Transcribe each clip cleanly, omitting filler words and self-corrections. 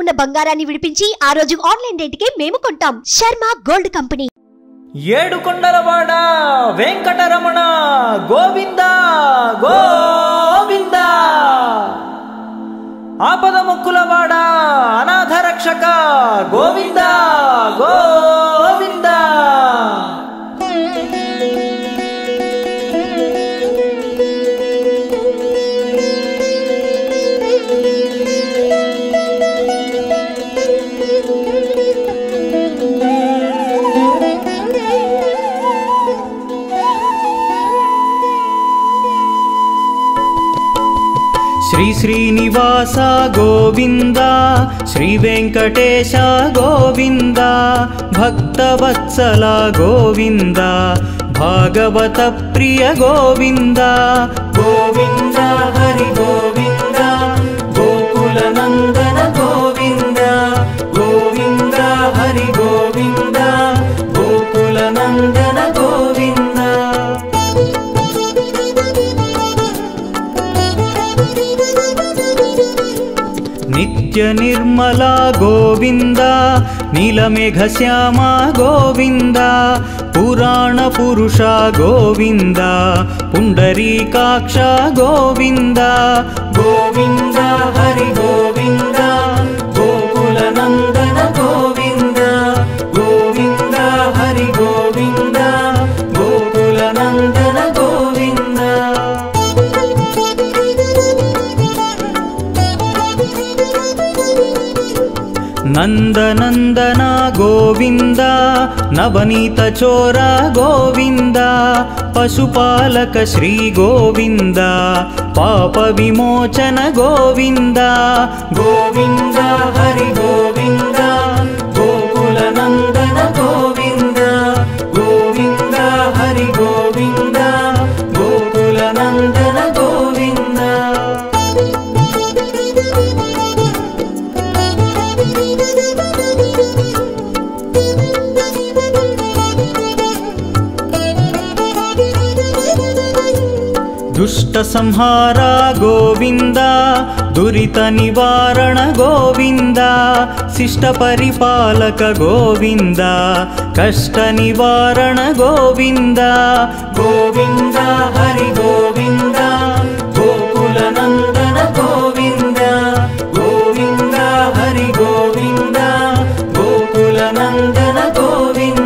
ఉన్న బంగారాన్ని విడిపించి ఆ రోజు ఆన్లైన్ రేటుకే మేము కొంటాం. Sharma gold company. ఏడుకొండలవాడ వెంకటరమణ గోవింద గోవింద. ఆపద మొక్కులవాడ అనాథ రక్షక గోవింద గోవింద. శ్రీ శ్రీనివాస గోవింద, శ్రీ వెంకటేశ గోవింద, భక్తవత్సల గోవింద, భాగవత ప్రియ గోవింద. గోవింద హరి గోవింద, గోకుల నందన గోవింద. గోవింద హరి గోవింద, గోకుల నందన గోవింద. నిత్య నిర్మల గోవింద, నీలమేఘ శ్యామ గోవింద, పురాణ పురుష గోవింద, పుండరీకాక్ష గోవింద. గోవింద హరి గోవింద, గోకుల నందన గోవింద. గోవింద హరి గోవింద, గోకుల నందన గోవింద. నందనందన గోవింద, నవనీత చోర గోవింద, పశుపాలక శ్రీ గోవింద, పాప విమోచన గోవింద. గోవింద హరి గోవింద, గోకుల నందన గోవింద. గోవింద హరి గోవింద, గోకుల నందన గోవింద. దుష్ట సంహార గోవింద, దురిత నివారణ గోవింద, శిష్ట పరిపాలక గోవింద, కష్ట నివారణ గోవింద. గోవింద హరి గోవింద, గోకుల నందన గోవింద. గోవింద హరి గోవింద, గోకుల నందన గోవింద.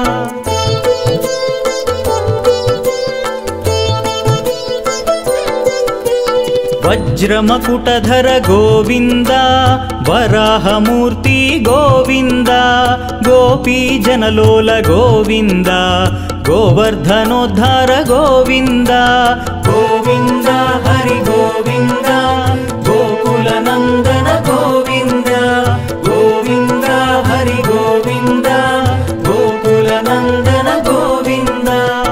వజ్రమకుటధర గోవింద, వరాహమూర్తి గోవింద, గోపీజనలోల గోవింద, గోవర్ధనోద్ధార గోవింద. గోవింద హరి గోవింద, గోకుల నందన గోవింద. గోవింద హరి గోవింద, గోకుల నందన గోవింద.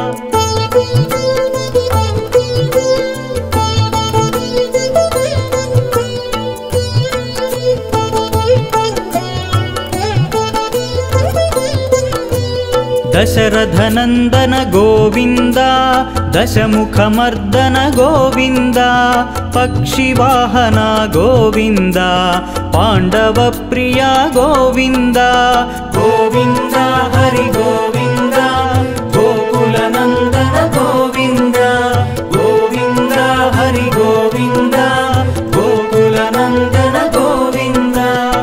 దశరథనందన గోవింద, దశముఖమర్దన గోవింద, పక్షివాహన గోవింద, పాండవ ప్రియ గోవింద. గోవింద హరి గోవింద, గోకుల నందన గోవింద. గోవింద హరి గోవింద, గోకుల నందన గోవింద.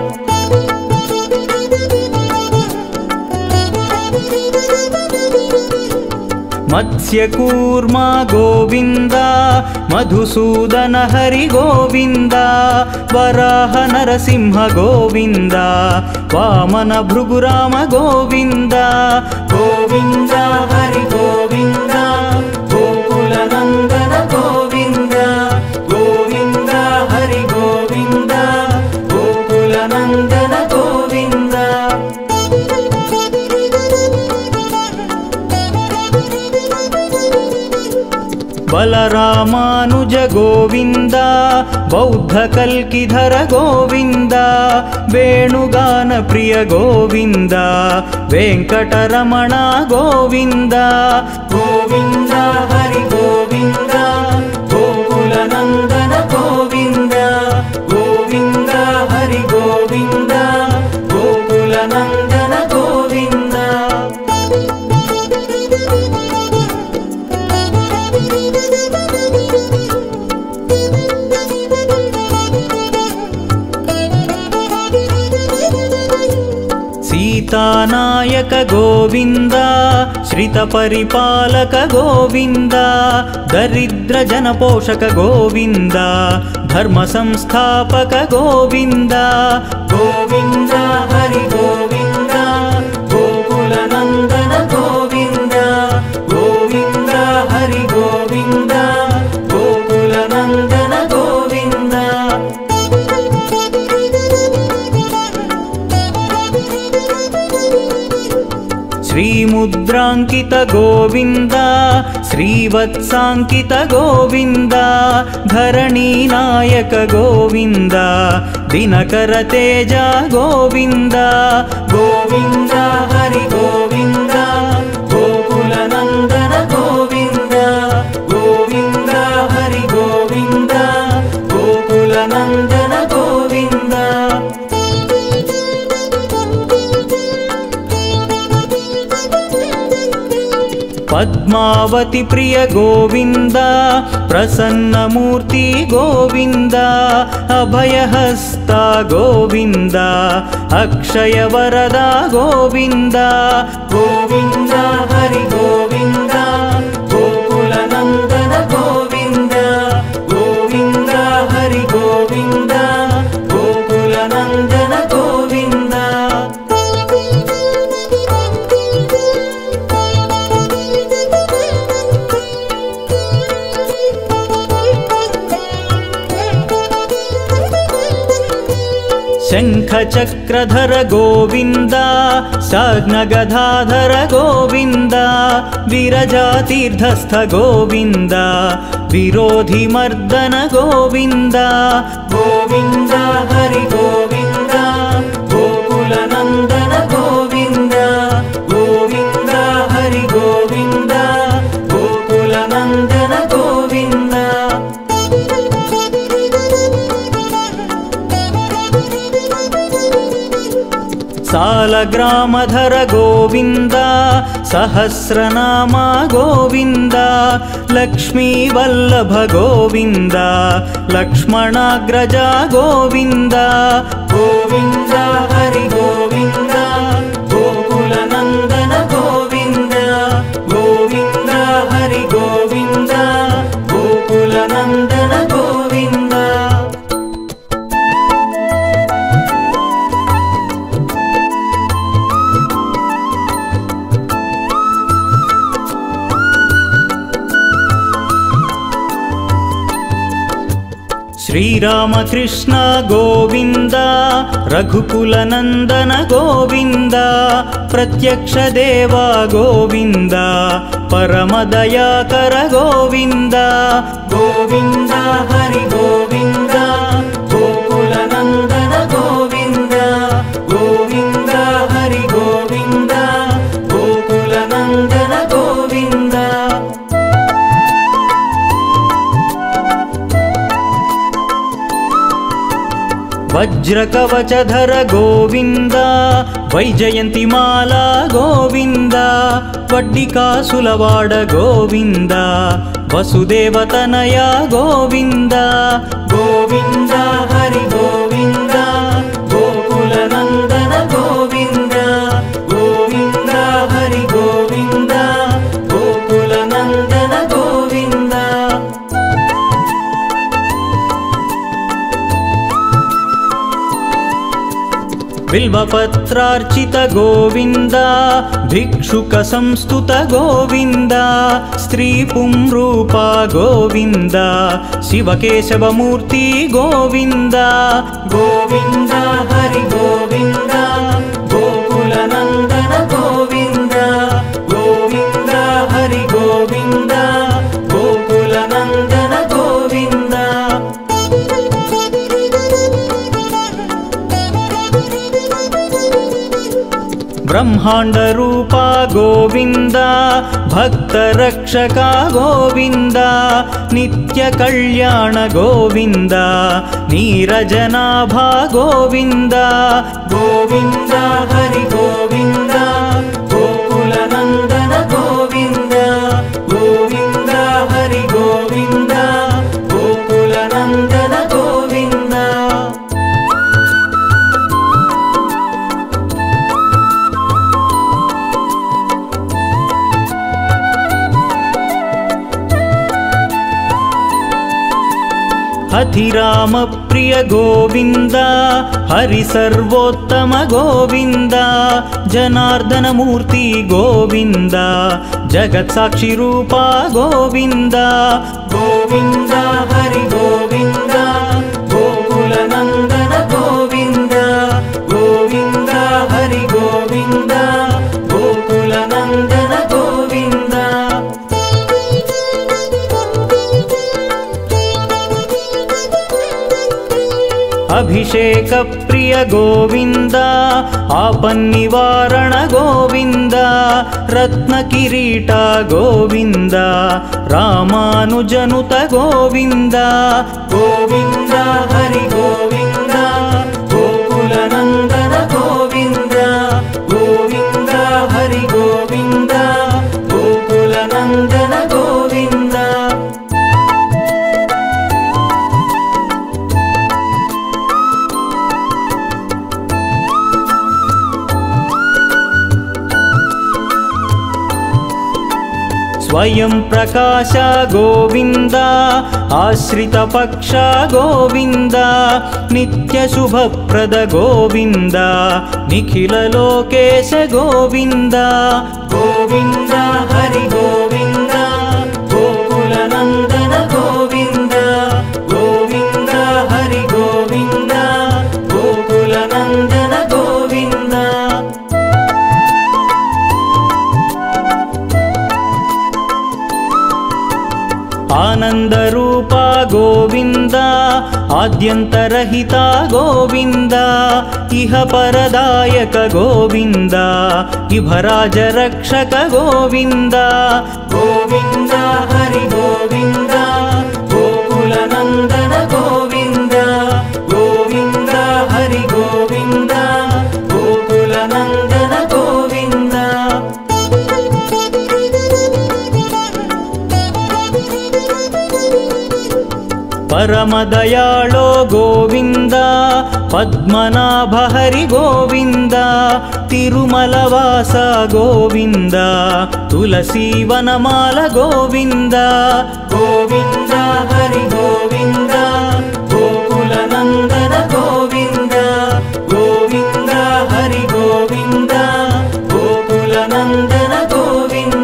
మత్స్యకూర్మ గోవింద, మధుసూదన హరి గోవింద, వరాహ నరసింహ గోవింద, వామన భృగురామ గోవింద. గోవింద హరి గోవింద, గోకుల నందన గోవింద. గోవింద హరి గోవింద, గోకుల నందన గోవింద. బలరామానుజ గోవింద, బౌద్ధ కల్కిధర గోవింద, వేణుగాన ప్రియ గోవింద, వెంకటరమణ గోవింద. గోవింద హరి గోవింద, గోకుల నందన గోవింద. గోవింద హరి గోవింద, ಗೋವಿಂದ ಗೋಕುಲ ನಂದನ ಗೋವಿಂದ. సీతానాయక గోవింద శ్రిత పరిపాలక గోవింద దరిద్ర జన పోషక గోవింద ధర్మ సంస్థాపక గోవింద. గోవింద హరి గోవింద గోకుల నందన గోవింద గోవింద హరి గోవింద గోకుల నందన గోవింద. శ్రీముద్రాంకిత గోవింద శ్రీవత్సాంకిత గోవింద ధరణీ నాయక గోవింద దినకర తేజ గోవింద. గోవింద హరి గోవింద గోకుల నందన గోవింద గోవింద హరి గోవింద గోకుల నందన గోవింద. పద్మావతి ప్రియ గోవింద ప్రసన్నమూర్తి గోవింద అభయహస్త గోవింద అక్షయ వరద గోవింద. గోవింద హరి గోవింద గోకుల నందన గోవింద గోవింద హరి గోవింద గోకుల నందన గోవింద. శంఖ చక్రధర గోవింద సాగ్నగధాధర గోవింద విరజాతీర్థస్థ గోవింద విరోధి మర్దన గోవింద. గోవింద హరి గోవింద గోకుల నందన గోవింద గోవింద హరి గోవింద గోకుల నందన గోవింద. సాలగ్రామధర గోవింద సహస్రనామ గోవింద లక్ష్మీ వల్లభ గోవింద లక్ష్మణాగ్రజ గోవింద. గోవింద హరి గోవింద గోకుల నందన గోవింద గోవింద హరి గోవింద గోకుల నందన గోవింద. శ్రీరామకృష్ణ గోవింద రఘుకుల నందన గోవింద ప్రత్యక్ష దేవ గోవింద పరమదయాకర గోవింద. గోవింద హరి గోవింద గోకుల నందన గోవింద గోవింద హరి గోవింద గోకుల నందన గోవింద. వజ్రకవచధర గోవింద వైజయంతిమాల గోవింద వడ్డికాసులవాడ గోవింద వసుదేవతనయ గోవింద. గోవింద హరి గోవింద గోకుల నందన గోవింద గోవింద హరి గోవింద గోకుల నందన గోవింద. బిల్వపత్రార్చిత గోవింద భిక్షుక సంస్తుత గోవింద స్త్రీ పుంరూప గోవింద శివకేశవమూర్తి గోవింద. గోవింద హరి గోవింద గోకుల నందన గోవింద గోవింద హరి గోవింద గోకుల నందన గోవింద. బ్రహ్మాండ రూప గోవింద ಭಕ್ತರಕ್ಷಕ ಗೋವಿಂದ ನಿತ್ಯ ಕಲ್ಯಾಣ ಗೋವಿಂದ ನೀರಜನಾಭ ಗೋವಿಂದ ಗೋವಿಂದ ಹರಿ ಗೋವಿಂದ ಗೋಕುಲ ನಂದನ ಗೋವಿಂದ ಗೋವಿಂದ ಹರಿ ಗೋವಿಂದ ಗೋಕುಲ ನಂದನ ಗೋವಿಂದ. ಅಧಿರಾಮ ಪ್ರಿಯ ಗೋವಿಂದ ಹರಿ ಸರ್ವೋತ್ತಮ ಗೋವಿಂದ ಜನಾರ್ದನ ಮೂರ್ತಿ ಗೋವಿಂದ ಜಗತ್ಸಾಕ್ಷಿ ರೂಪ ಗೋವಿಂದ ಗೋವಿಂದ ಹರಿ ಗೋವಿಂದ ಗೋಕುಲ ನಂದನ ಗೋವಿಂದ ಗೋವಿಂದ ಹರಿ ಗೋವಿಂದ ಗೋಕುಲ ನಂದನ ಗೋವಿಂದ. ಅಭಿಷೇಕ ಪ್ರಿಯ ಗೋವಿಂದ ಆಪನ್ನಿವಾರಣ ಗೋವಿಂದ ರತ್ನ ಕಿರೀಟ ಗೋವಿಂದ ರಾಮಾನುಜನುತ ಗೋವಿಂದ ಗೋವಿಂದ ಹರಿ ಗೋವಿಂದ ಗೋಕುಲ ನಂದನ ಗೋವಿಂದ ಗೋವಿಂದ ಹರಿ ಗೋವಿಂದ ಗೋಕುಲ ನಂದನ ಗೋವಿಂದ. ಸ್ವಯಂ ಪ್ರಕಾಶ ಗೋವಿಂದ ಆಶ್ರಿತ ಪಕ್ಷ ಗೋವಿಂದ ನಿತ್ಯ ಶುಭಪ್ರದ ಗೋವಿಂದ ನಿಖಿಲ ಲೋಕೇಶ ಗೋವಿಂದ ಗೋವಿಂದ ಹರಿ ಗೋವಿಂದ ಗೋಕುಲ ನಂದನ ಗೋವಿಂದ ಗೋವಿಂದ ಹರಿ ಗೋವಿಂದ ಗೋಕುಲ ನಂದನ ಗೋವಿಂದ. ಆನಂದ ರೂಪ ಗೋವಿಂದ ಆದ್ಯಂತರಹಿತ ಗೋವಿಂದ ಇಹ ಪರದಾಯಕ ಗೋವಿಂದ ಇಭರಾಜ ರಕ್ಷಕ ಗೋವಿಂದ ಗೋವಿಂದ ಹರಿ ಗೋವಿಂದ ಗೋಕುಲ ನಂದನ ಗೋವಿಂದ ಗೋವಿಂದ ಹರಿ ಗೋವಿಂದ ಗೋಕುಲ ನಂದನ ಗೋವಿಂದ. ಪರಮ ದಯಾಳೋ ಗೋವಿಂದ ಪದ್ಮನಾಭ ಹರಿ ಗೋವಿಂದ ತಿರುಮಲವಾಸ ಗೋವಿಂದ ತುಳಸಿ ವನಮಾಲ ಗೋವಿಂದ ಗೋವಿಂದ ಹರಿ ಗೋವಿಂದ ಗೋಕುಲ ನಂದನ ಗೋವಿಂದ ಗೋವಿಂದ ಹರಿ ಗೋವಿಂದ ಗೋಕುಲ ನಂದನ ಗೋವಿಂದ.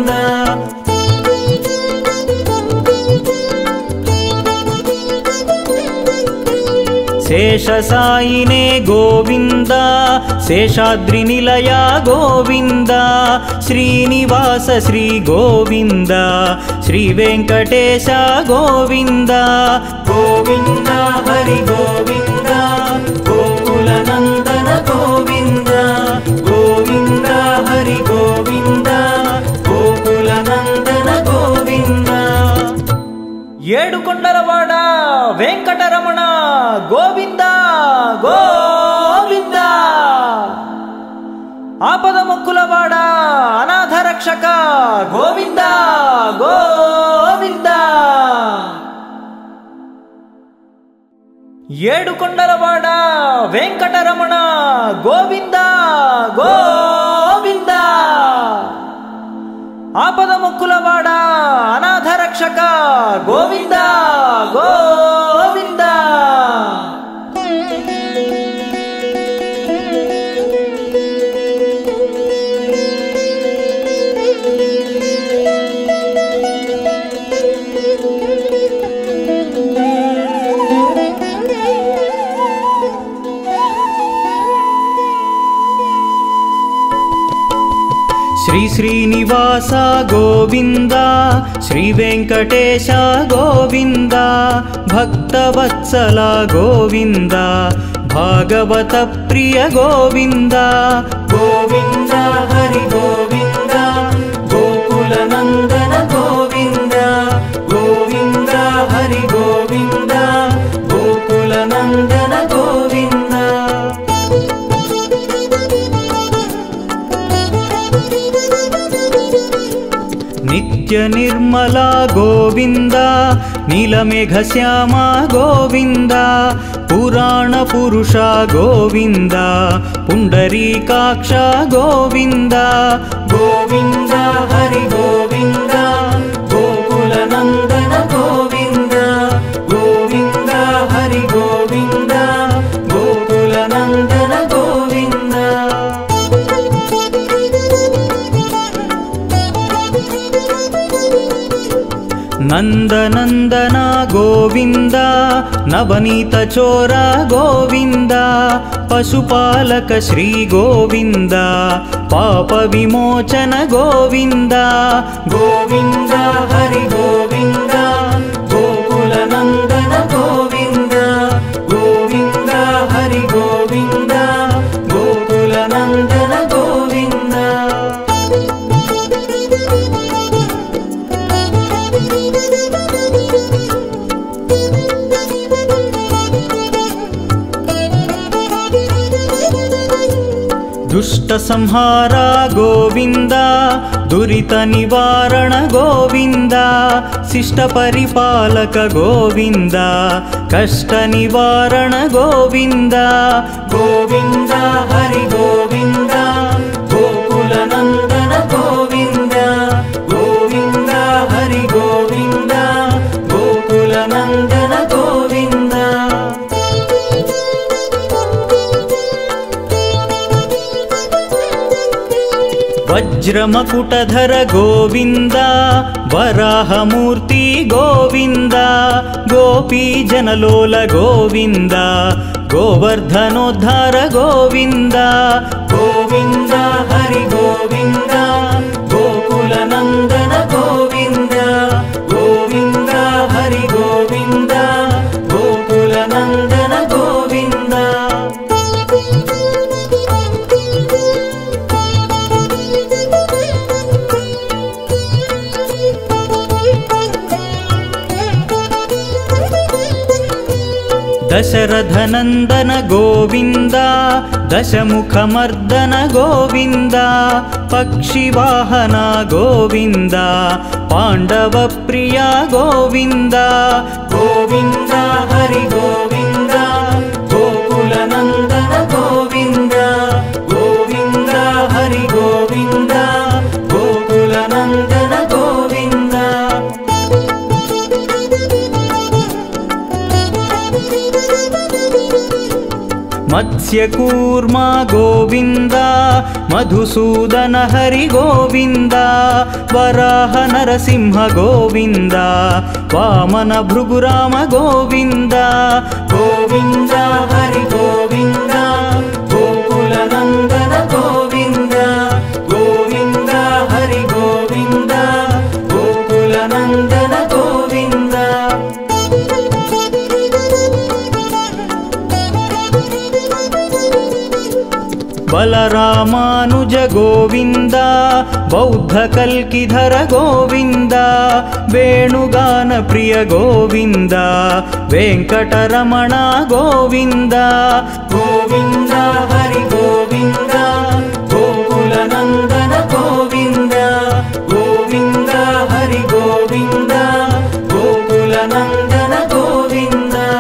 ಶೇಷಸಾಯಿನೇ ಗೋವಿಂದ ಶೇಷಾದ್ರಿ ನಿಲಯ ಗೋವಿಂದ ಶ್ರೀನಿವಾಸ ಶ್ರೀ ಗೋವಿಂದ ಶ್ರೀ ವೆಂಕಟೇಶ ಗೋವಿಂದ ಗೋವಿಂದ ಹರಿ ಗೋವಿಂದ ಗೋಕುಲ ನಂದನ ಗೋವಿಂದ ಗೋವಿಂದ ಹರಿ ಗೋವಿಂದ ಗೋಕುಲ ನಂದನ ಗೋವಿಂದ. ಏಡುಕೊಂಡಲವಾಡ ವೆಂಕಟರಮಣ ಗೋವಿಂದ ಗೋವಿಂದ. ಆಪದ ಮುಕ್ಕುಲವಾಡ ಅನಾಥ ರಕ್ಷಕ ಗೋವಿಂದ ಗೋವಿಂದ. ಏಡುಕೊಂಡಲವಾಡ ವೆಂಕಟರಮಣ ಗೋವಿಂದ ಗೋವಿಂದ. ಆಪದ ಮುಕ್ಕುಲವಾಡ ಅನಾಥ ರಕ್ಷಕ ಗೋವಿಂದ ಗೋವಿಂದ. ಶ್ರೀ ಶ್ರೀನಿವಾಸ ಗೋವಿಂದ ಶ್ರೀ ವೆಂಕಟೇಶ ಗೋವಿಂದ ಭಕ್ತವತ್ಸಲ ಗೋವಿಂದ ಭಾಗವತ ಪ್ರಿಯ ಗೋವಿಂದ ಗೋವಿಂದ ಹರಿ ಗೋವಿಂದ ಗೋಕುಲ ನಂದ ನಿತ್ಯ ನಿರ್ಮಲ ಗೋವಿಂದ ನೀಲಮೇಘ ಶ್ಯಾಮ ಗೋವಿಂದ ಪುರಾಣ ಪುರುಷ ಗೋವಿಂದ ಪುಂಡರೀಕಾಕ್ಷ ಗೋವಿಂದ ಗೋವಿಂದ ಹರಿ ಗೋವಿಂದ ಗೋಕುಲ ನಂದನ ಗೋವಿಂದ ಗೋವಿಂದ ಹರಿ ಗೋವಿಂದ ಗೋಕುಲ ನಂದನ ಗೋವಿಂದ ನಂದನಂದನ ಗೋವಿಂದ ನವನೀತ ಚೋರ ಗೋವಿಂದ ಪಶುಪಾಲಕ ಶ್ರೀ ಗೋವಿಂದ ಪಾಪ ವಿಮೋಚನ ಗೋವಿಂದ ಗೋವಿಂದ ಹರಿ ಗೋವಿಂದ ಗೋಕುಲ ನಂದನ ಗೋವಿಂದ ಗೋವಿಂದ ಹರಿ ಗೋವಿಂದ ಗೋಕುಲ ನಂದನ ಗೋವಿಂದ ದುಷ್ಟ ಸಂಹಾರ ಗೋವಿಂದ ದುರಿತ ನಿವಾರಣ ಗೋವಿಂದ ಶಿಷ್ಟ ಪರಿಪಾಲಕ ಗೋವಿಂದ ಕಷ್ಟ ನಿವಾರಣ ಗೋವಿಂದ ಗೋವಿಂದ ಹರಿ ಗೋವಿಂದ ಗೋಕುಲ ನಂದನ ಗೋವಿಂದ ಗೋವಿಂದ ಹರಿ ಗೋವಿಂದ ಗೋಕುಲ ನಂದನ ಗೋವಿಂದ ವಜ್ರಮಕುಟಧರ ಗೋವಿಂದ ವರಾಹಮೂರ್ತಿ ಗೋವಿಂದ ಗೋಪೀ ಜನಲೋಲ ಗೋವಿಂದ ಗೋವರ್ಧನೋದ್ಧಾರ ಗೋವಿಂದ ಗೋವಿಂದ ಹರಿ ಗೋವಿಂದ ಗೋಕುಲ ನಂದನ ಗೋವಿಂದ ಗೋವಿಂದ ಹರಿ ಗೋವಿಂದ ಗೋಕುಲ ನಂದನ ಗೋವಿಂದ ದಶರಥನಂದನ ಗೋವಿಂದ ದಶಮುಖಮರ್ದನ ಗೋವಿಂದ ಪಕ್ಷಿವಾಹನ ಗೋವಿಂದ ಪಾಂಡವ ಪ್ರಿಯ ಗೋವಿಂದ ಗೋವಿಂದ ಹರಿ ಗೋವಿಂದ ಗೋಕುಲ ನಂದನ ಗೋವಿಂದ ಗೋವಿಂದ ಹರಿ ಗೋವಿಂದ ಗೋಕುಲ ನಂದನ ಗೋವಿಂದ ಮತ್ಸ್ಯಕೂರ್ಮ ಗೋವಿಂದ ಮಧುಸೂದನ ಹರಿ ಗೋವಿಂದ ವರಾಹ ನರಸಿಂಹ ಗೋವಿಂದ ವಾಮನ ಭೃಗುರಾಮ ಗೋವಿಂದ ಗೋವಿಂದ ಹರಿ ಗೋವಿಂದ ಗೋಕುಲ ನಂದನ ಗೋವಿಂದ ಗೋವಿಂದ ಹರಿ ಗೋವಿಂದ ಗೋಕುಲ ನಂದನ ಗೋವಿಂದ ಬಲರಾಮಾನುಜ ಗೋವಿಂದ ಬೌದ್ಧ ಕಲ್ಕಿಧರ ಗೋವಿಂದ ವೇಣುಗಾನ ಪ್ರಿಯ ಗೋವಿಂದ ವೆಂಕಟರಮಣ ಗೋವಿಂದ ಗೋವಿಂದ ಹರಿ ಗೋವಿಂದ ಗೋಕುಲ ನಂದನ ಗೋವಿಂದ ಗೋವಿಂದ ಹರಿ ಗೋವಿಂದ ಗೋಕುಲ ನಂದನ ಗೋವಿಂದ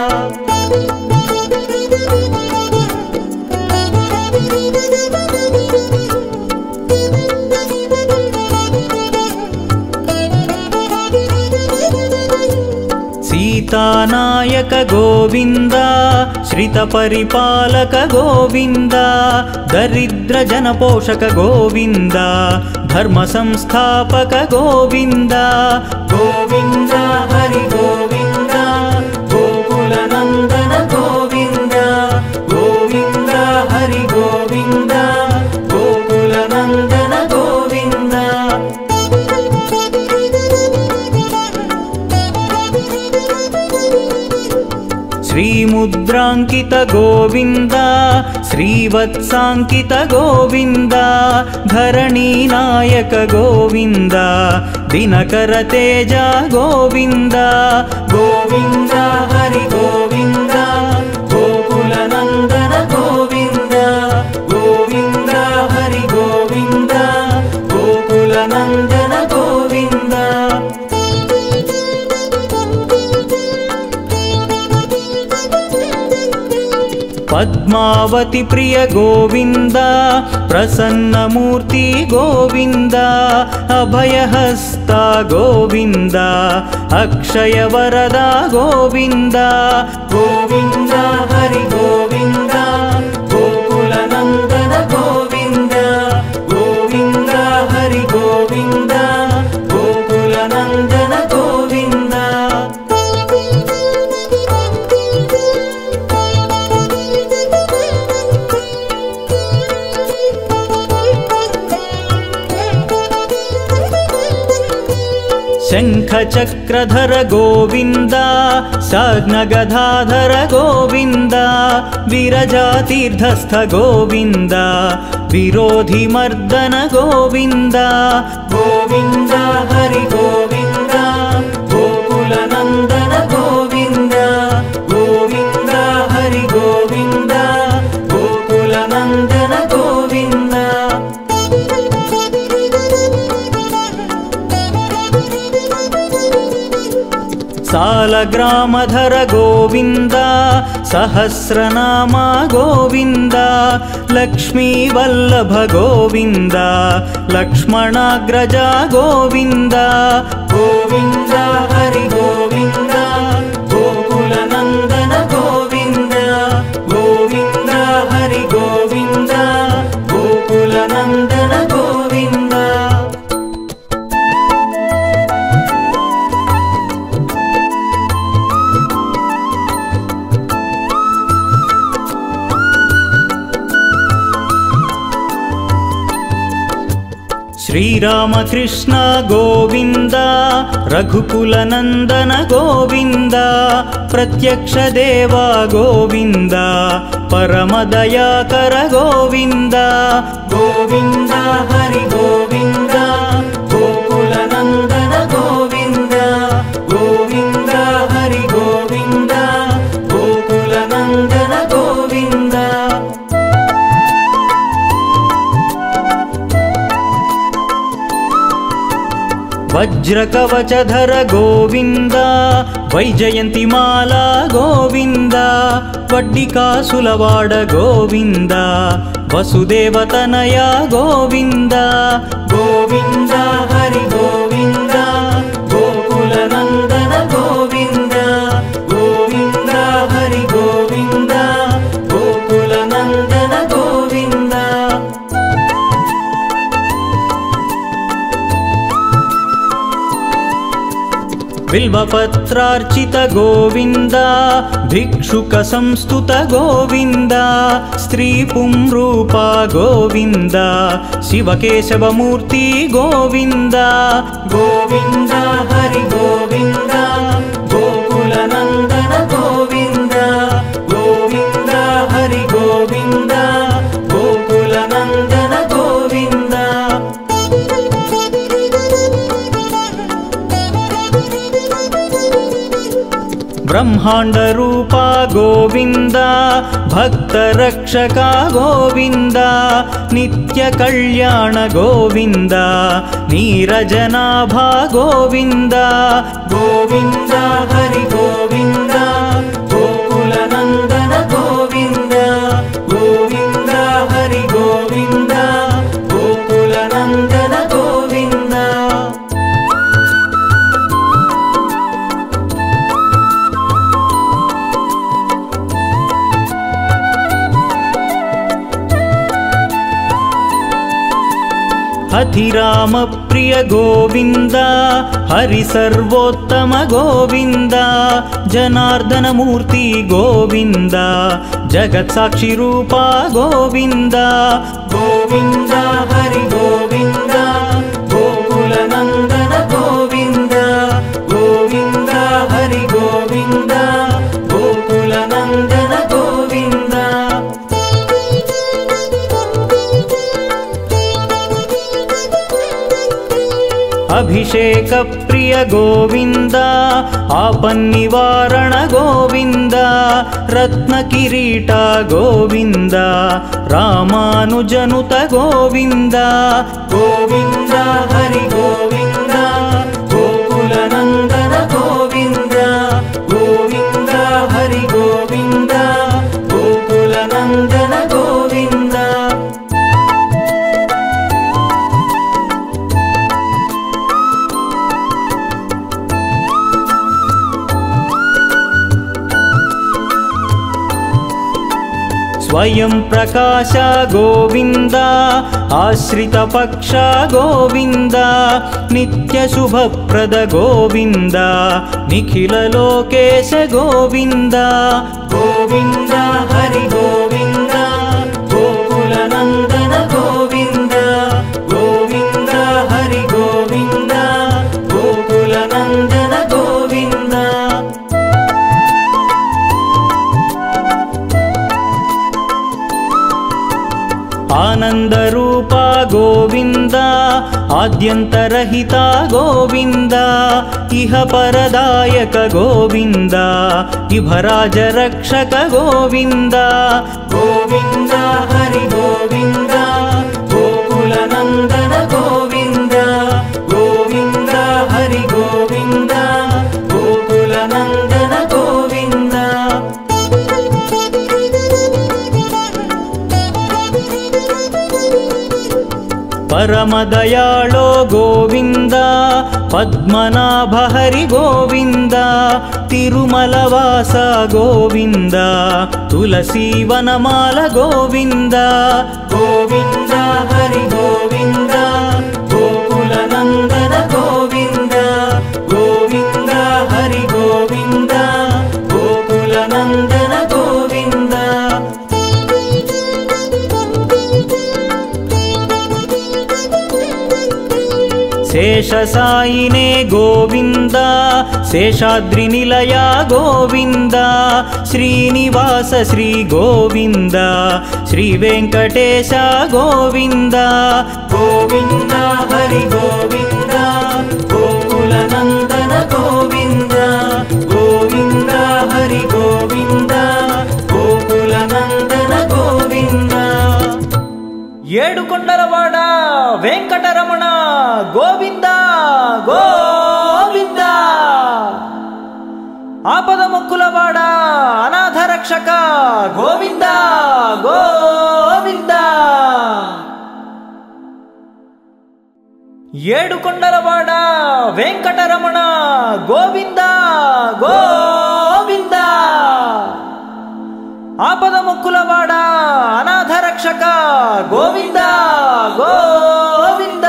सीतानायक गोविंद श्रित परिपालक गोविंद दरिद्र जन पोषक गोविंद धर्म संस्थापक गोविंद गोविंद हरि गोविंद गोकुल नंदन गोविंद गोविंद हरि गोविंद गोकुल नंदन गोविंद श्रीमुद्रांकित गोविंद श्रीवत्सांकित गोविंद धरणी नायक गोविंद दिनकर तेज गोविंद गोविंद हरि गोविंद गोकुल नंदन गोविंद गोविंद हरि गोविंद गोकुल नंदन गोविंद पद्मावती प्रिय गोविन्द प्रसन्नमूर्ति गोविन्द अभयहस्ता गोविन्द अक्षयवरदा गोविन्द गोविन्द हरि गोविन्द गोकुलनन्दन गोविन्द गोविन्द हरि गोविन्द गोकुलनन्दन गोविन्द। शङ्खचक्रधर गोविन्द साग्नगधाधर गोविन्द विरजातीर्थस्थ गोविन्द विरोधिमर्दन गोविन्द गोविन्द हरि गोविन्द गोकुलनन्दन गोविन्द गोविन्द हरि गोविन्द गोकुलनन्दन गोविन्द। सालग्रामधर गोविन्द सहस्रनामा गोविन्द लक्ष्मीवल्लभ गोविन्द लक्ष्मणाग्रजा गोविन्द गोविन्द हरि गोविन्द गोकुलनन्दन गोविन्द गोविन्द हरि गोविन्द गोकुलनन्दन गोविन्द। श्रीरामकृष्ण गोविन्द रघुकुलनन्दन गोविन्द प्रत्यक्ष देवा गोविन्द परमदयाकर गोविन्द गोविन्द हरि गोविन्द गोकुलनन्दन गोविन्द गोविन्द हरि गोविन्द गोकुलनन्दन गोविन्द। वज्रकवचधर गोविन्द वैजयन्तिमाला गोविन्द वड्डिकासुलवाड गोविन्द वसुदेवतनया गोविन्द गोविन्द हरि गोविन्द गोकुलनन्दन गोविन्द गोविन्द हरि गोविन्द गोकुलनन्दन गोविन्द। बिल्वपत्रार्चित गोविन्द भिक्षुक संस्तुत गोविन्द स्त्रीपुंरूपा गोविन्द शिवकेशवमूर्ति गोविन्द गोविन्द हरि गोविन्द गोकुलनन्दन गोविन्द गोविन्द हरि गोविन्द गोकुलनन्दन गोविन्द। ब्रह्मांड रूपा गोविन्द भक्तरक्षका गोविन्द नित्य कल्याण गोविन्द नीरजनाभा गोविन्द गोविन्द हरि गोविन्द गोकुलनन्दन गोविन्द गोविन्द हरि गोविन्द गोकुलनन्दन गोविन्द। अतिराम प्रिय गोविन्द हरि सर्वोत्तम गोविन्द जनार्दन मूर्ति गोविन्द जगत्साक्षि रूपा गोविन्द गोविन्द हरि गोविन्द गोकुलनन्दन गोविन्द गोविन्द हरि गोविन्द गोकुलनन्दन गोविन्द। अभिषेक प्रिय गोविन्द आपन्निवारण गोविन्द रत्नकिरीट गोविन्द रामानुजनुत गोविन्द गोविन्द हरि गोविन्द गोकुलनन्दन गोविन्द गोविन्द हरि गोविन्द गोकुलनन्दन ಸ್ವಯಂ ಪ್ರಕಾಶ ಗೋವಿಂದ ಆಶ್ರಿತ ಪಕ್ಷ ಗೋವಿಂದ ನಿತ್ಯ ಶುಭಪ್ರದ ಗೋವಿಂದ ನಿಖಿಲ ಲೋಕೇಶ ಗೋವಿಂದ ಗೋವಿಂದ ಹರಿ ಗೋವಿಂದ ಗೋಕುಲ ನಂದನ ಗೋವಿಂದ ಗೋವಿಂದ ಹರಿ ಗೋವಿಂದ ಗೋಕುಲ ನಂದನ ಗೋವಿಂದ ಆನಂದ ರೂಪ ಗೋವಿಂದ ಆದ್ಯಂತರಹಿತ ಗೋವಿಂದ ಇಹ ಪರದಾಯಕ ಗೋವಿಂದ ಇಭರಾಜ ರಕ್ಷಕ ಗೋವಿಂದ ಗೋವಿಂದ ಹರಿ ಗೋವಿಂದ ಗೋಕುಲ ನಂದನ ಗೋವಿಂದ ಗೋವಿಂದ ಹರಿ ಗೋವಿಂದ ಗೋಕುಲ ನಂದನ ಗೋವಿಂದ ಪರಮ ದಯಾಳೋ ಗೋವಿಂದ ಪದ್ಮನಾಭ ಹರಿ ಗೋವಿಂದ ತಿರುಮಲವಾಸ ಗೋವಿಂದ ತುಳಸಿ ವನಮಾಲ ಗೋವಿಂದ ಗೋವಿಂದ ಹರಿ ಗೋವಿಂದ ಗೋಕುಲ ನಂದನ ಗೋವಿಂದ ಗೋವಿಂದ ಹರಿ ಗೋವಿಂದ ಗೋಕುಲ ನಂದನ ಗೋವಿಂದ ಶೇಷ ಸಾಯಿನೇ ಗೋವಿಂದ ಶೇಷಾದ್ರಿ ನಿಲಯ ಗೋವಿಂದ ಶ್ರೀನಿವಾಸ ಶ್ರೀ ಗೋವಿಂದ ಶ್ರೀ ವೆಂಕಟೇಶ ಗೋವಿಂದ ಗೋವಿಂದ ಹರಿ ಗೋವಿಂದ ಗೋಕುಲ ನಂದನ ಗೋವಿಂದ ಗೋವಿಂದ ಹರಿ ಗೋವಿಂದ ಗೋಕುಲ ನಂದನ ಗೋವಿಂದ ಏಡುಕೊಂಡಲವಾಡ ವೆಂಕಟರಮಣ ಗೋವಿಂದ ಗೋವಿಂದ ಆಪದ ಮುಕ್ಕುಲವಾಡ ಅನಾಥ ರಕ್ಷಕ ಗೋವಿಂದ ಗೋವಿಂದ ಏಡುಕೊಂಡಲವಾಡ ವೆಂಕಟರಮಣ ಗೋವಿಂದ ಗೋವಿಂದ ಆಪದ ಮುಕ್ಕುಲವಾಡ ಅನಾಥ ರಕ್ಷಕ ಗೋವಿಂದ ಗೋವಿಂದ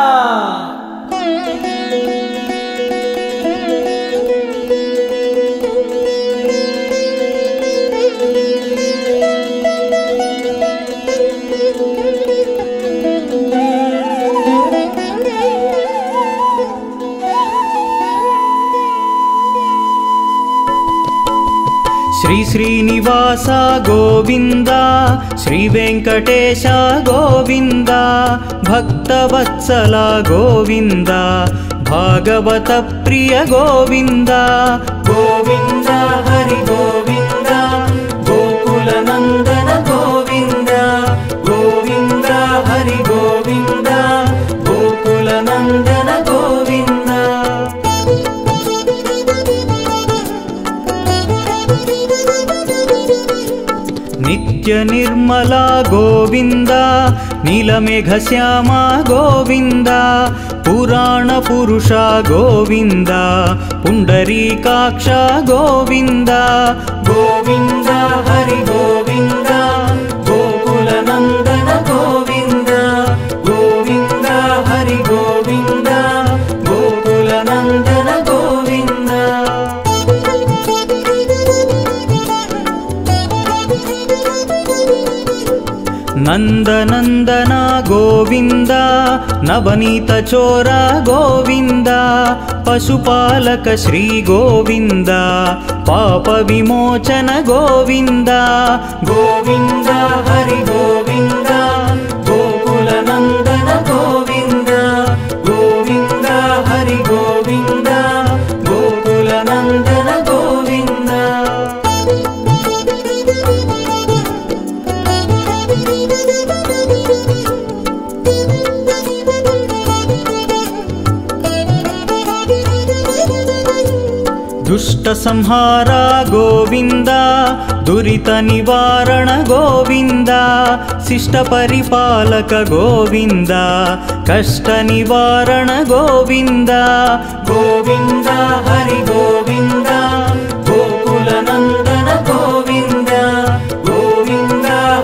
ಶ್ರೀ ಶ್ರೀನಿವಾಸ ಗೋವಿಂದ ಶ್ರೀ ವೆಂಕಟೇಶ ಗೋವಿಂದ ಭಕ್ತವತ್ಸಲ ಗೋವಿಂದ ಭಾಗವತ ಪ್ರಿಯ ಗೋವಿಂದ ಗೋವಿಂದ ಹರಿ ಗೋವಿಂದ ಗೋಕುಲ ನಂದನ ಗೋವಿಂದ ಗೋವಿಂದ ಹರಿ ಗೋವಿಂದ ಗೋಕುಲ ನಂದನ ಗೋವಿಂದ ನಿತ್ಯ ನಿರ್ಮಲ ಗೋವಿಂದ ನೀಲಮೇಘ ಶ್ಯಾಮ ಗೋವಿಂದ ಪುರಾಣ ಪುರುಷ ಗೋವಿಂದ ಪುಂಡರೀಕಾಕ್ಷ ಗೋವಿಂದ ಗೋವಿಂದ ಹರಿ ಗೋವಿಂದ ಗೋಕುಲ ನಂದನ ಗೋವಿಂದ ಗೋವಿಂದ ಹರಿ ಗೋವಿಂದ ಗೋಕುಲ ನಂದನ ಗೋವಿಂದ ನಂದನಂದನ ಗೋವಿಂದ ನವನೀತ ಚೋರ ಗೋವಿಂದ ಪಶುಪಾಲಕ ಶ್ರೀ ಗೋವಿಂದ ಪಾಪ ವಿಮೋಚನ ಗೋವಿಂದ ಗೋವಿಂದ ಹರಿ ಗೋವಿಂದ ಗೋಕುಲ ನಂದನ ಗೋವಿಂದ ಗೋವಿಂದ ಹರಿ ಗೋವಿಂದ ಗೋಕುಲ ನಂದನ ಗೋವಿಂದ ದುಷ್ಟ ಸಂಹಾರ ಗೋವಿಂದ ದುರಿತ ನಿವಾರಣ ಗೋವಿಂದ ಶಿಷ್ಟ ಪರಿಪಾಲಕ ಗೋವಿಂದ ಕಷ್ಟ ನಿವಾರಣ ಗೋವಿಂದ ಗೋವಿಂದ ಹರಿ ಗೋವಿಂದ ಗೋಕುಲ ನಂದನ ಗೋವಿಂದ ಗೋವಿಂದ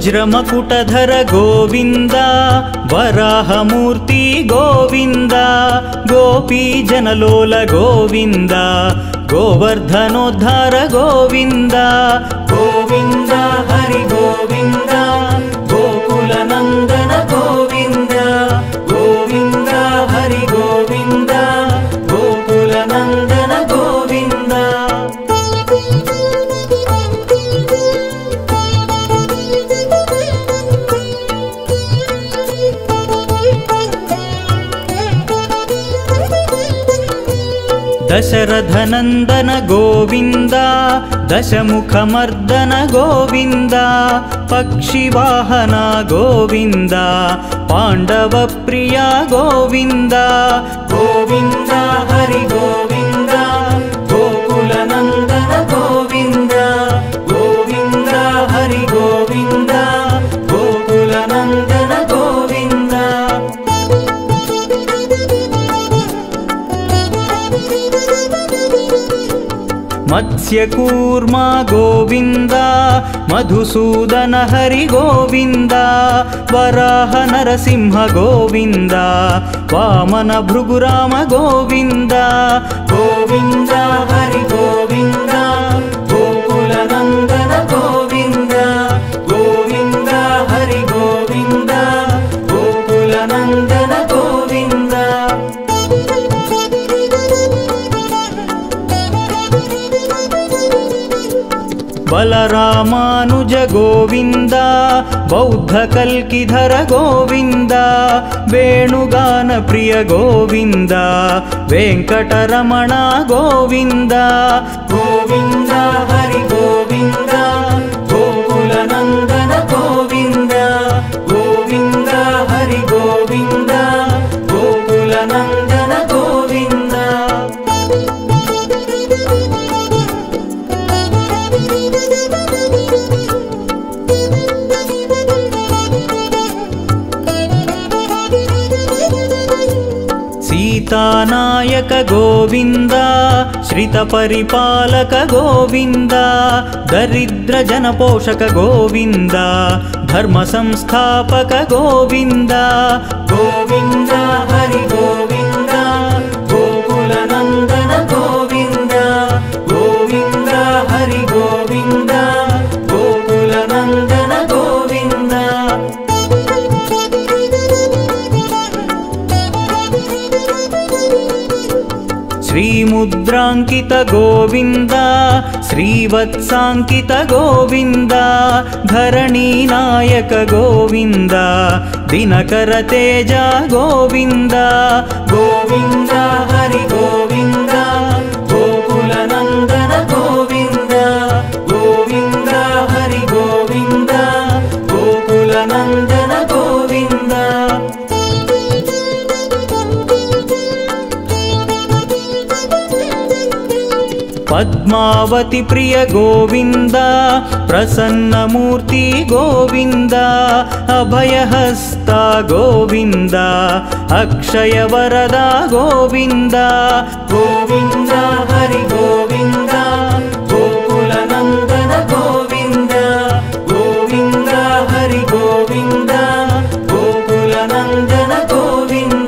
वज्रमकुटधर गोविन्द वराहमूर्ति गोविन्द गोपीजनलोल गोविन्द गोवर्धनोद्धार गोविन्द गोविन्द हरि गोविन्द गोकुलनन्दन गोविन्द गोविन्द हरि गोविन्द गोकुलनन्दन गोविन्द दशरथनन्दन गोविन्द दशमुखमर्दन गोविन्द पक्षिवाहन गोविन्द पाण्डवप्रिया गोविन्द गोविन्द हरि गोविन्द गोकुलनन्दन गोविन्द गोविन्द हरि गोविन्द गोकुलनन्दन गोविन्द मत्स्यकूर्मा गोविन्द मधुसूदन हरि गोविन्द वराह नरसिंह गोविन्द वामन भृगुराम गोविन्द गोविन्द हरि गोविन्द गोकुलनन्दन गोविन्द गोविन्द हरि गोविन्द गोकुलनन्दन गोविन्द बलरामानुज गोविन्द बौद्धकल्किधर गोविन्द वेणुगान प्रिय गोविन्द वेङ्कटरमण गोविन्द गोविन्द हरि गोविन्द गोकुलनन्दन गोविन्द गोविन्द हरि गोविन्द गोकुलनन्दन गोविन्द सीतानायक गोविन्द श्रितपरिपालक गोविन्द दरिद्रजनपोषक गोविन्द धर्मसंस्थापक गोविन्द गोविन्द हरि गोविन्द गोकुलनन्दन गोविन्द गोविन्द हरि गोविन्द गोकुलनन्दन गोविन्द श्रीमुद्राङ्कित गोविन्द श्रीवत्साङ्कित गोविन्द धरणीनायक गोविन्द दिनकर तेज गोविन्द गोविन्द हरि गोविन्द गोकुलनन्दन गोविन्द गोविन्द हरि गोविन्द गोकुलनन्दन गोविन्द पद्मावती प्रिय गोविन्द प्रसन्नमूर्ति गोविन्द अभयहस्ता गोविन्द अक्षयवरदा गोविन्द गोविन्द हरि गोविन्द गोकुलनन्दन गोविन्द गोविन्द हरि गोविन्द गोकुलनन्दन गोविन्द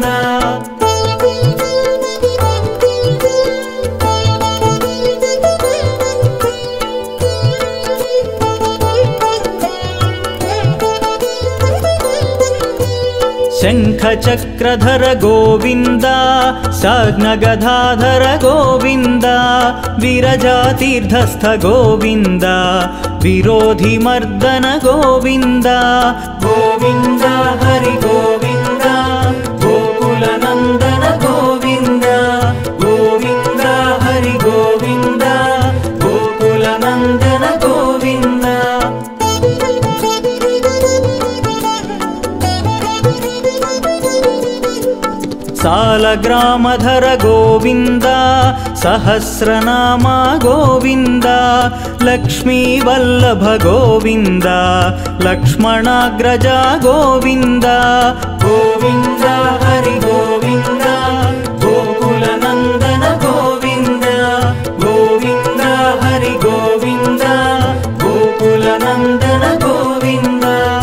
शङ्खचक्रधर गोविन्द साग्नगधाधर गोविन्द विरजातीर्थस्थ गोविन्द विरोधिमर्दन गोविन्द गोविन्द हरि गोविन्द गोकुलनन्दन गोविन्द गोविन्द हरि गोविन्द गोकुलनन्दन गोविन्द सालग्रामधर गोविन्द सहस्रनामा गोविन्द लक्ष्मीवल्लभ गोविन्द लक्ष्मणाग्रजा गोविन्द गोविन्द हरि गोविन्द गोकुलनन्दन गोविन्द गोविन्द हरि गोविन्द गोकुलनन्दन गोविन्द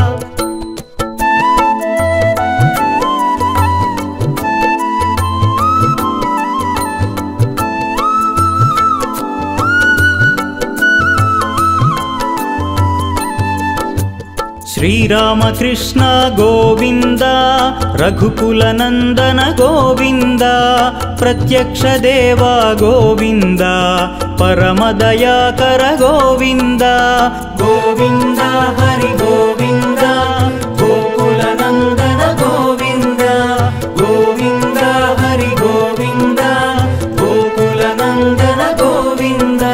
ಶ್ರೀರಾಮಕೃಷ್ಣ ಗೋವಿಂದ ರಘುಕುಲನಂದನ ಗೋವಿಂದ ಪ್ರತ್ಯಕ್ಷ ದೇವ ಗೋವಿಂದ ಪರಮದಯಾಕರ ಗೋವಿಂದ ಗೋವಿಂದ ಹರಿ ಗೋವಿಂದ ಗೋಕುಲನಂದನ ಗೋವಿಂದ ಗೋವಿಂದ ಹರಿ ಗೋವಿಂದ ಗೋಕುಲನಂದನ ಗೋವಿಂದ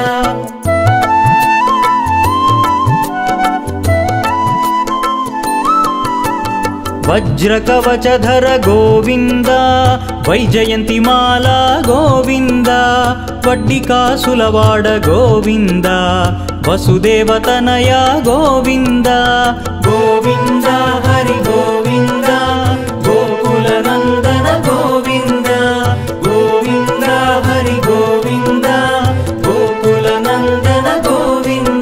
ವಜ್ರಕವಚಧರ ಗೋವಿಂದ ವೈಜಯಂತಿಮಾಲಾ ಗೋವಿಂದ ವಡ್ಡಿಕಾಸುಲವಾಡ ಗೋವಿಂದ ವಸುದೇವತನಯ ಗೋವಿಂದ ಗೋವಿಂದ ಹರಿ ಗೋವಿಂದ ಗೋಕುಲನಂದನ ಗೋವಿಂದ ಗೋವಿಂದ ಹರಿ ಗೋವಿಂದ ಗೋಕುಲನಂದನ ಗೋವಿಂದ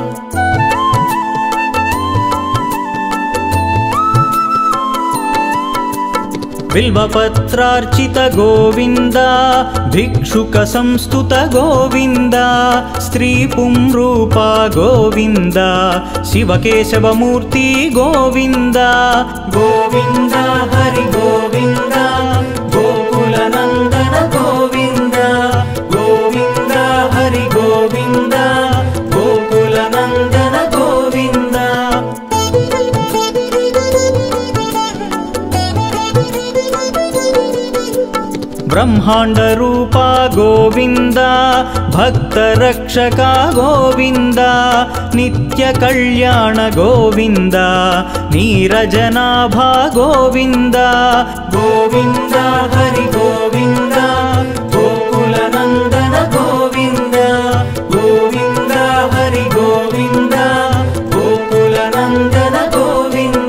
ಬಿಲ್ವಪತ್ರಾರ್ಚಿತ ಗೋವಿಂದ ಭಿಕ್ಷುಕ ಸಂಸ್ತುತ ಗೋವಿಂದ ಸ್ತ್ರೀ ಪುಂರೂಪ ಗೋವಿಂದ ಶಿವಕೇಶವಮೂರ್ತಿ ಗೋವಿಂದ ಗೋವಿಂದ ಹರಿ ಗೋವಿಂದ ಗೋಕುಲನಂದನ ಗೋವಿಂದ ಗೋವಿಂದ ಹರಿ ಗೋವಿಂದ ಗೋಕುಲನಂದನ ಗೋವಿಂದ ಬ್ರಹ್ಮಾಂಡ ರೂಪ ಗೋವಿಂದ ಭಕ್ತ ರಕ್ಷಕ ಗೋವಿಂದ ನಿತ್ಯ ಕಲ್ಯಾಣ ಗೋವಿಂದ ನೀರಜನಾಭ ಗೋವಿಂದ ಗೋವಿಂದ ಹರಿ ಗೋವಿಂದ ಗೋಕುಲನಂದನ ಗೋವಿಂದ ಗೋವಿಂದ ಹರಿ ಗೋವಿಂದ ಗೋಕುಲನಂದನ ಗೋವಿಂದ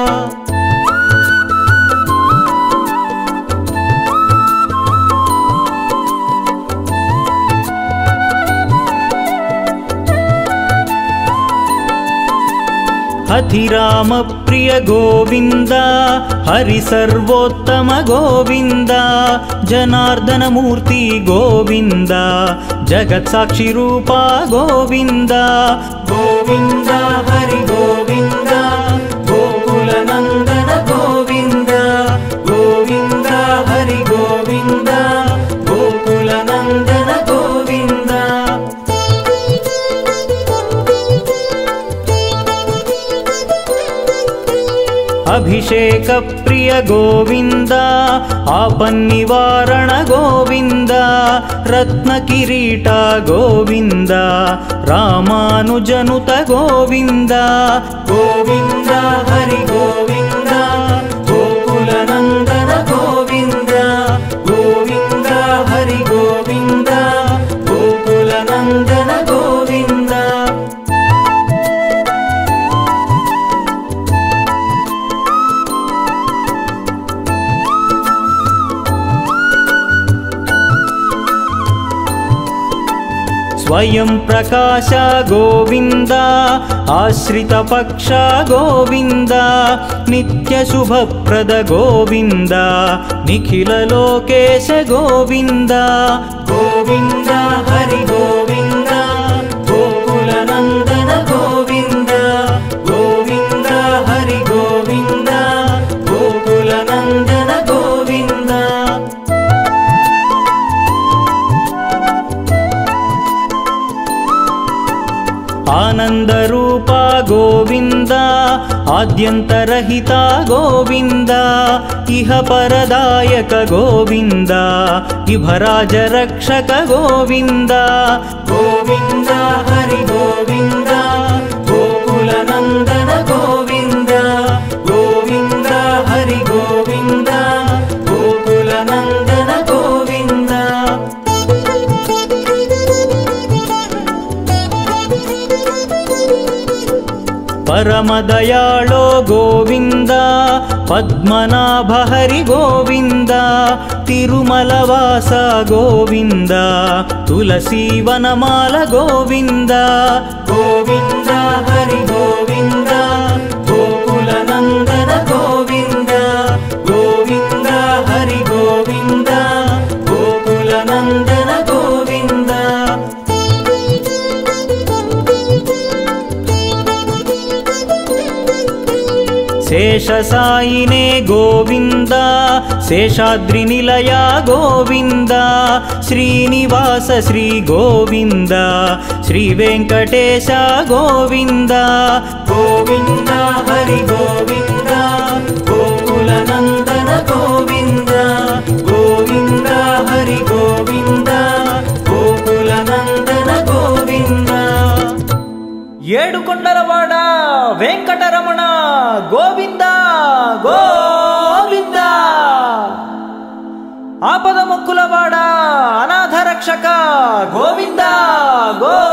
ಅಧಿರಾಮ ಪ್ರಿಯ ಗೋವಿಂದ ಹರಿ ಸರ್ವೋತ್ತಮ ಗೋವಿಂದ ಜನಾರ್ದನ ಮೂರ್ತಿ ಗೋವಿಂದ ಜಗತ್ಸಾಕ್ಷಿ ರೂಪ ಗೋವಿಂದ ಗೋವಿಂದ ಹರಿ ಗೋವಿಂದ ಗೋಕುಲನಂದನ ಗೋವಿಂದ ಗೋವಿಂದ ಹರಿ ಗೋವಿಂದ ಗೋಕುಲನಂದನ ಗೋವಿಂದ ಅಭಿಷೇಕ ಪ್ರಿಯ ಗೋವಿಂದ ಆಪನ್ನಿವಾರಣ ಗೋವಿಂದ ರತ್ನ ಕಿರೀಟ ಗೋವಿಂದ ರಾಮಾನುಜನುತ ಗೋವಿಂದ ಗೋವಿಂದ ಹರಿ ಗೋವಿಂದ ಗೋಕುಲನಂದನ ಗೋವಿಂದ ಗೋವಿಂದ ಹರಿ ಗೋವಿಂದ ಗೋಕುಲನಂದನ ಗೋವಿಂದ ಸ್ವಯಂ ಪ್ರಕಾಶ ಗೋವಿಂದ ಆಶ್ರಿತ ಪಕ್ಷ ಗೋವಿಂದ ನಿತ್ಯ ಶುಭಪ್ರದ ಗೋವಿಂದ ನಿಖಿಲ ಲೋಕೇಶ ಗೋವಿಂದ ಗೋವಿಂದ ಹರಿ ಗೋವಿಂದ ಗೋಕುಲನಂದನ ಗೋವಿಂದ ಗೋವಿಂದ ಹರಿ ಗೋವಿಂದ ಗೋಕುಲನಂದನ ಗೋವಿಂದ ಆನಂದ ರೂಪ ಗೋವಿಂದ ಆದ್ಯಂತರಹಿತ ಗೋವಿಂದ ಇಹ ಪರದಾಯಕ ಗೋವಿಂದ ಇಭರಾಜ ರಕ್ಷಕ ಗೋವಿಂದ ಗೋವಿಂದ ಹರಿ ಗೋವಿಂದ ಗೋಕುಲನಂದನ ಗೋವಿಂದ ಗೋವಿಂದ ಹರಿ ಗೋವಿಂದ ಗೋಕುಲನಂದನ ಗೋವಿಂದ ಪರಮದಯಾಳೋ ಗೋವಿಂದ ಪದ್ಮನಾಭ ಹರಿ ಗೋವಿಂದ ತಿರುಮಲವಾಸ ಗೋವಿಂದ ತುಳಸಿ ವನಮಾಲ ಗೋವಿಂದ ಗೋವಿಂದ ಹರಿ ಗೋವಿಂದ ಗೋಕುಲನಂದನ ಗೋವಿಂದ ಗೋವಿಂದ ಹರಿ ಗೋವಿಂದ ಗೋಕುಲನಂದನ ಗೋವಿಂದ సాయినే గోవింద శేషాద్రి నిలయ గోవింద శ్రీనివాస శ్రీ గోవింద శ్రీ వెంకటేశ గోవింద గోవింద హరి గోవింద గోకుల నందన గోవింద గోవింద హరి గోవింద గోకుల నందన గోవింద ఏడుకొండలవాడ వెంకటరమణ గోవింద గోవింద ఆపద మొక్కులవాడ అనాథ రక్షక గోవింద గో